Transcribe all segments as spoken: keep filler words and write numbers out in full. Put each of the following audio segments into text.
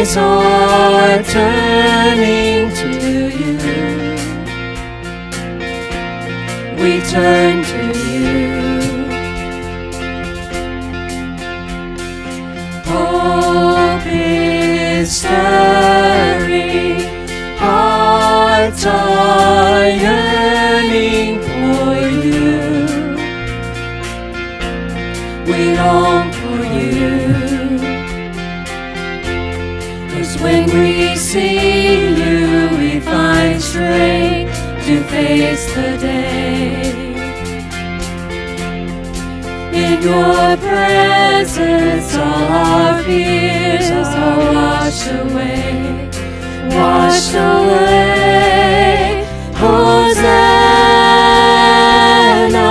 eyes are turning to you. We turn to you. Hope is stirring, hearts are yearning for you. We long for you. 'Cause when we see you, we find strength to face the day. In your presence, all our fears are washed away, washed away. Hosanna,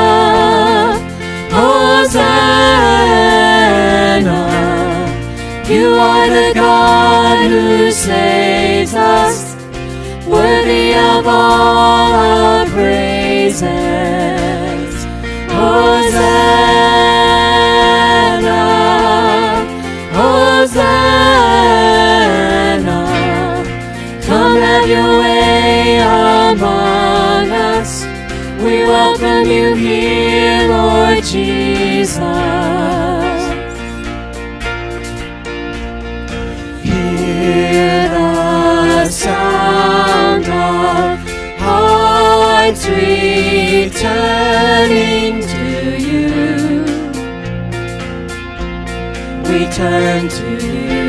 Hosanna. You are the God who saves us, worthy of all our praises. Hosanna, Hosanna. Come have your way among us. We welcome you here, Lord Jesus. Hear the sound of hearts returning to you. We turn to you.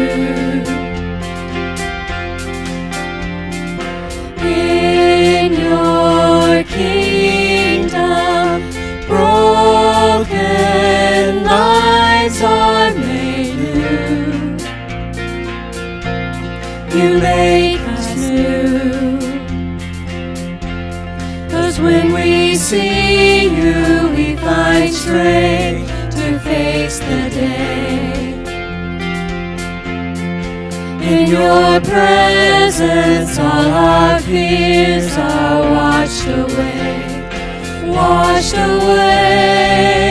In your kingdom, broken lives are made new. You make us new. 'Cause when we see you, we find strength to face the day. In your presence, all our fears are washed away, washed away.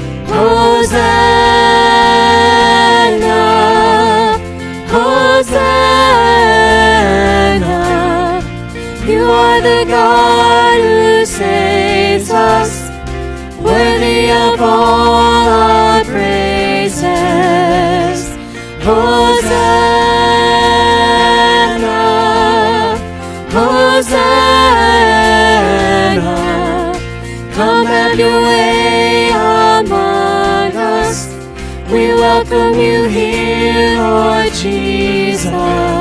Hosanna, Hosanna. You are the God who saves us, worthy of all our praises. Hosanna, Hosanna. Come have your way among us. We welcome you here, Lord Jesus.